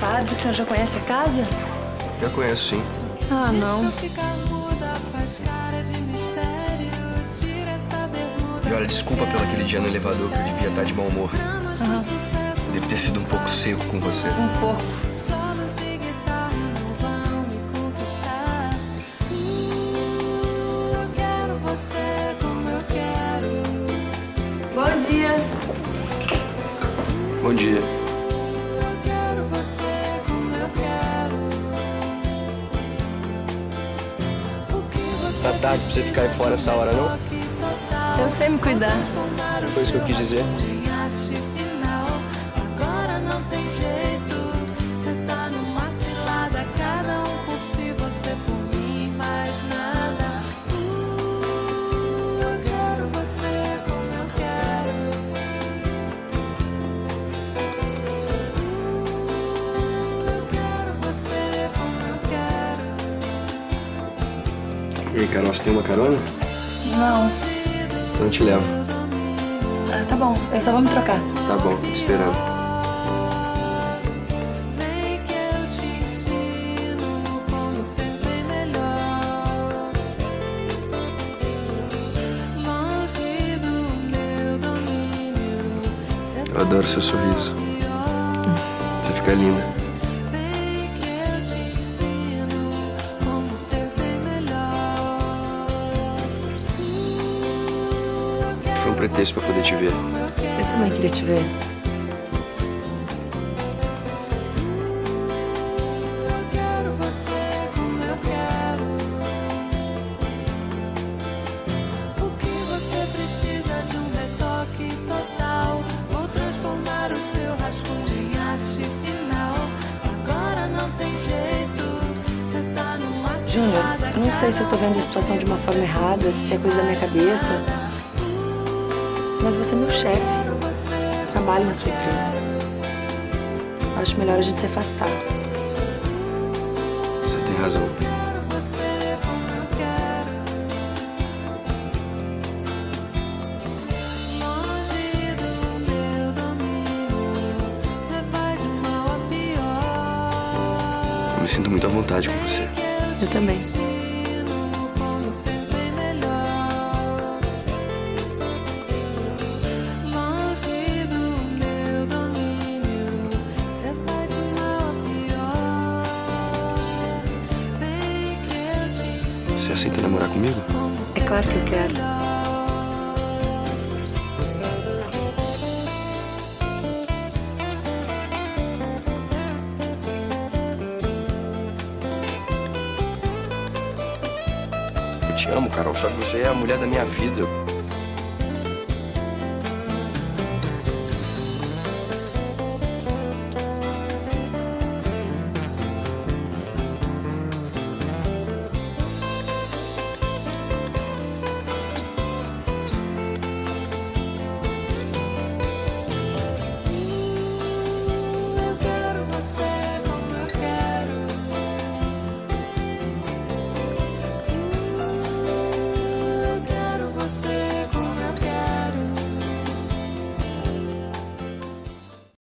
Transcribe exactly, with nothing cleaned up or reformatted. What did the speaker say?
tarde. O senhor já conhece a casa? Já conheço, sim. Ah, não. E olha, desculpa pelo aquele dia no elevador que eu devia estar de mau humor. Aham. Devo ter sido um pouco seco com você. Um pouco. Bom dia. Bom dia. Tá tarde pra você ficar aí fora essa hora, não? Eu sei me cuidar. Foi isso que eu quis dizer. E aí, Carol, você tem uma carona? Não. Então eu te levo. Ah, tá bom. Eu só vou me trocar. Tá bom, tô esperando. Eu adoro seu sorriso. Você fica linda. Foi um pretexto pra poder te ver. Eu também queria te ver. Júnior, eu não sei se eu tô vendo a situação de uma forma errada, se é coisa da minha cabeça. Mas você é meu chefe. Trabalho na sua empresa. Acho melhor a gente se afastar. Você tem razão. Eu me sinto muito à vontade com você. Eu também. Você aceita namorar comigo? É claro que eu quero. Eu te amo, Carol, só que você é a mulher da minha vida.